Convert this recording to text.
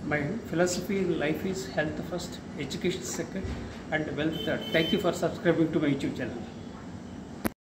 My philosophy in life is health first, education second, and wealth third. Thank you for subscribing to my YouTube channel.